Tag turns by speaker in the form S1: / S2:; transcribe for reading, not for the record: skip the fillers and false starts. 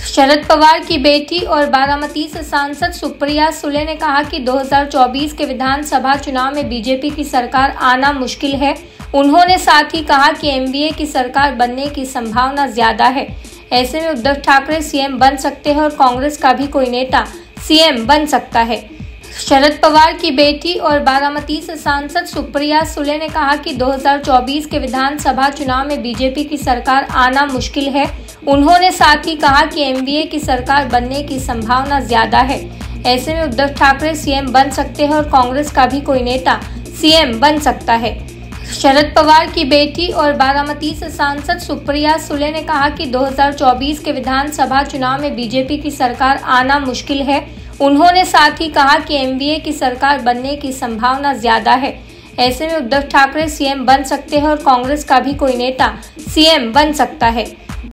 S1: शरद पवार की बेटी और बारामती से सांसद सुप्रिया सुले ने कहा कि 2024 के विधानसभा चुनाव में बीजेपी की सरकार आना मुश्किल है। उन्होंने साथ ही कहा कि एनडीए की सरकार बनने की संभावना ज्यादा है। ऐसे में उद्धव ठाकरे सीएम बन सकते हैं और कांग्रेस का भी कोई नेता सीएम बन सकता है। शरद पवार की बेटी और बारामती से सांसद सुप्रिया सुले ने कहा कि 2024 के विधानसभा चुनाव में बीजेपी की सरकार आना मुश्किल है। उन्होंने साथ ही कहा कि एनडीए की सरकार बनने की संभावना ज्यादा है। ऐसे में उद्धव ठाकरे सीएम बन सकते हैं और कांग्रेस का भी कोई नेता सीएम बन सकता है। शरद पवार की बेटी और बारामती से सांसद सुप्रिया सुले ने कहा कि 2024 के विधानसभा चुनाव में बीजेपी की सरकार आना मुश्किल है। उन्होंने साथ ही कहा कि एनडीए की सरकार बनने की संभावना ज्यादा है। ऐसे में उद्धव ठाकरे सीएम बन सकते हैं और कांग्रेस का भी कोई नेता सीएम बन सकता है।